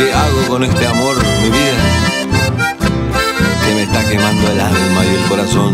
¿Qué hago con este amor, mi vida? Que me está quemando el alma y el corazón.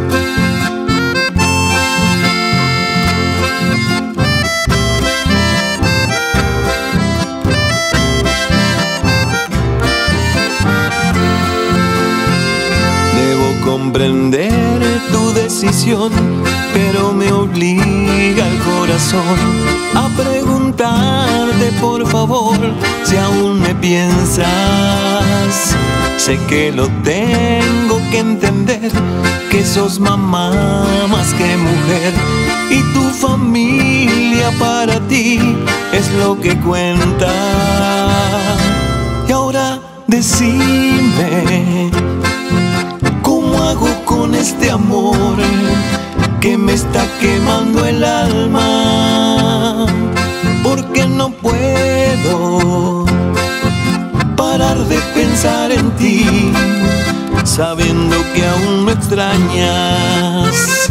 Debo comprender tu decisión, pero me obliga el corazón a preguntarte por favor si aún me piensas. Sé que lo tengo que entender, que sos mamá más que mujer, y tu familia para ti es lo que cuenta. Y ahora decime, ¿cómo hago con este amor que me está quemando el alma? Porque no puedo parar de pensar en ti, sabiendo que aún me extrañas.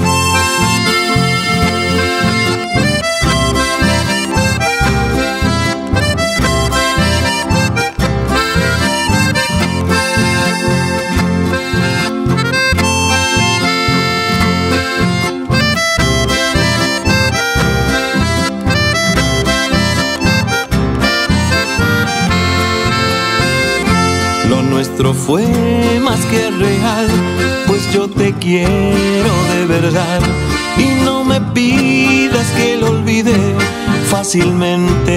Lo nuestro fue más que real, pues yo te quiero de verdad. Y no me pidas que lo olvide fácilmente.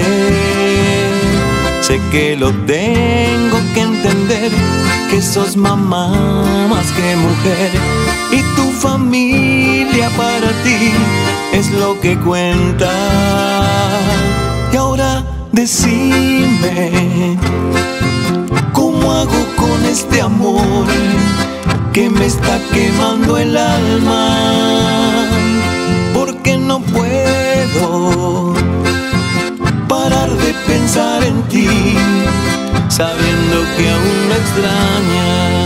Sé que lo tengo que entender, que sos mamá más que mujer, y tu familia para ti es lo que cuenta. Y ahora decime, ¿cómo hago con este amor que me está quemando el alma? Porque no puedo parar de pensar en ti, sabiendo que aún me extrañas.